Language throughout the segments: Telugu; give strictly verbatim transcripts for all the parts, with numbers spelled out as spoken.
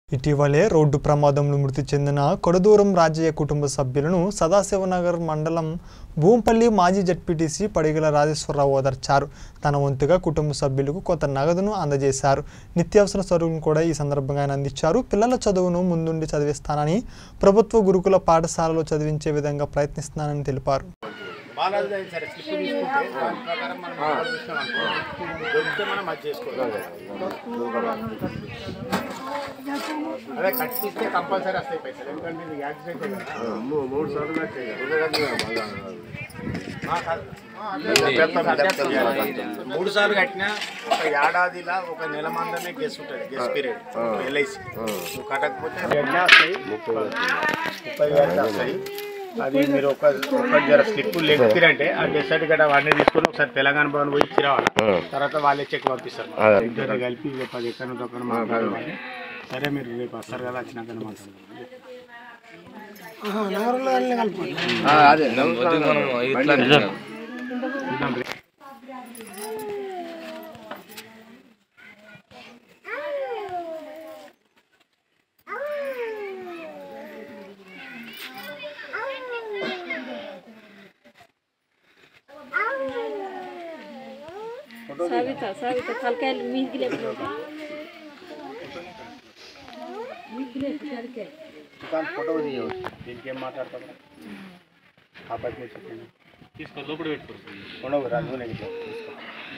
ఇటీవలే రోడ్డు ప్రమాదంలో మృతి చెందిన కొడదూరం రాజయ్య కుటుంబ సభ్యులను సదాశివనగర్ మండలం భూంపల్లి మాజీ జడ్పీటీసీ పడిగల రాజేశ్వరరావు ఓదార్చారు. తన వంతుగా కుటుంబ సభ్యులకు కొంత నగదును అందజేశారు. నిత్యావసర సరుకులను కూడా ఈ సందర్భంగా ఆయన అందించారు. పిల్లల చదువును ముందుండి చదివిస్తానని, ప్రభుత్వ గురుకుల పాఠశాలలో చదివించే విధంగా ప్రయత్నిస్తున్నానని తెలిపారు. అదే కట్టిస్తే కంపల్సరీ వస్తాయి పైసలు, ఎందుకంటే ఇది యాక్సిడెంట్ మూడు సార్లు మూడు సార్లు కట్టినా ఒక ఏడాదిలా ఒక నెల మందమే గెస్ ఉంటుంది, గెస్ పీరియడ్ ఎల్ఐసి. నువ్వు కట్టకపోతే వస్తాయి, ముప్పై వేలు వస్తాయి. అది మీరు ఒక ఒక జర స్లిప్ లెక్కిరంటే ఆ డెత్ సర్టిఫికేట్ అవన్నీ తీసుకొని ఒకసారి తెలంగాణ భవన్ పోయి ఇచ్చి రావాలి. తర్వాత వాళ్ళే చెక్ పంపిస్తారు. ఇద్దరు కలిపి పది ఎక్కడ దొక్కడ మాట్లాడాలి. సరే మీరు రేపు వస్తారు కదా, వచ్చినాక మాట్లాడదాం. సవిత సవిత తలకాయలు మీదికి లేకపోతే ఫోటో తీయవచ్చు. దీనికి ఏం మాట్లాడతాం, అబ్బాయి తీసుకో లోపల పెట్టుకోవచ్చు. ఉండవు రంగునే తీసుకో.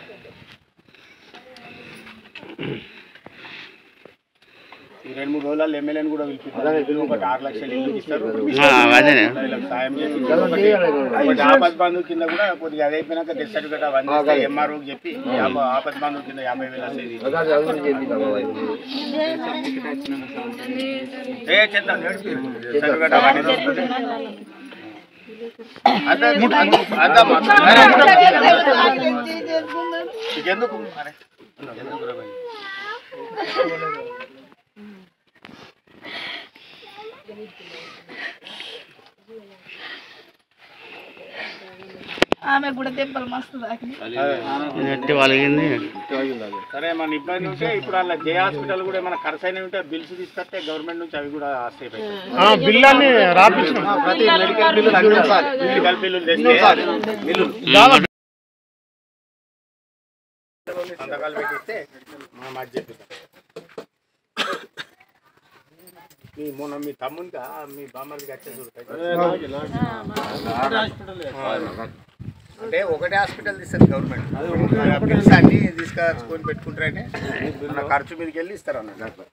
ఈ రెండు మూడు రోజుల్లో ఎమ్మెల్యేని కూడా పిలిపిస్తారు. ఒకటి ఆరు లక్షలు ఇల్లు ఇస్తారు, సాయం చేసి ఆపద్ బంధువు కింద కూడా కొద్దిగా అది అయిపోయినాక డెత్ సర్టిఫికేట్ అవన్నీ ఎంఆర్ఓకి చెప్పి ఆపద్ బంధువు కింద యాభై వేలు వస్తుంది. సర్టిఫికేట్ అవన్నీ ఎందుకు ఆమె కూడా దెబ్బలు మస్తు సరే మన ఇబ్బంది ఉంటే ఇప్పుడు అలా జే హాస్పిటల్ కూడా ఏమైనా ఖర్చు అయినా ఉంటే బిల్స్ తీసుకొస్తే గవర్నమెంట్ నుంచి అవి కూడా వస్తాయి. ప్రతి మెడికల్ బిల్లు మెడికల్ బిల్లులు తెస్తే సంతకాలు పెట్టిస్తే మనం అది చెప్పిస్తాం. మీ మొన్న మీ తమ్మునిగా మీ బామ్మడికి వచ్చే చూడతాయి అంటే ఒకటే హాస్పిటల్ తీస్తుంది గవర్నమెంట్. బిల్స్ అన్ని తీసుకొని పెట్టుకుంటారంటే మన ఖర్చు మీదకి వెళ్ళి ఇస్తారు అన్న దాంట్లో.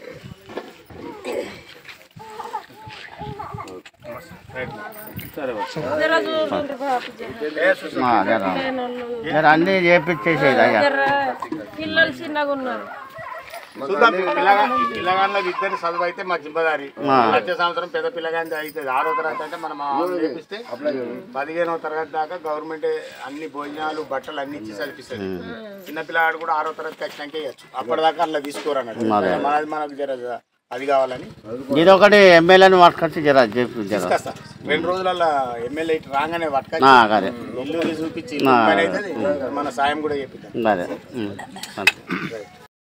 అన్ని చేపించేసేది పిల్లలు చిన్నగా ఉన్నారు. చూద్దాం, పిల్లగాళ్ళ ఇద్దరు చదువు అయితే మా జిమ్మదారి. వచ్చే సంవత్సరం పెద్ద పిల్లగాని అయితే ఆరో తరగతి అంటే మనం చేపిస్తే పదిహేనవ తరగతి దాకా గవర్నమెంట్ అన్ని భోజనాలు బట్టలు అన్ని ఇచ్చి చదివిస్తుంది. చిన్న పిల్లగాడు కూడా ఆరో తరగతి వచ్చినాకే ఇవ్వచ్చు. అప్పటిదాకా అలా తీసుకోరు అన్నట్టు. మనది మనకు జర అది కావాలని ఇది ఒకటి ఎమ్మెల్యేని పట్టుకొచ్చి జర తీసుకొస్తా. రెండు రోజులలో ఎమ్మెల్యే రాగానే పట్టుకొచ్చి ఇల్లు చూపించి మన సాయం కూడా చెప్పిద్దాం.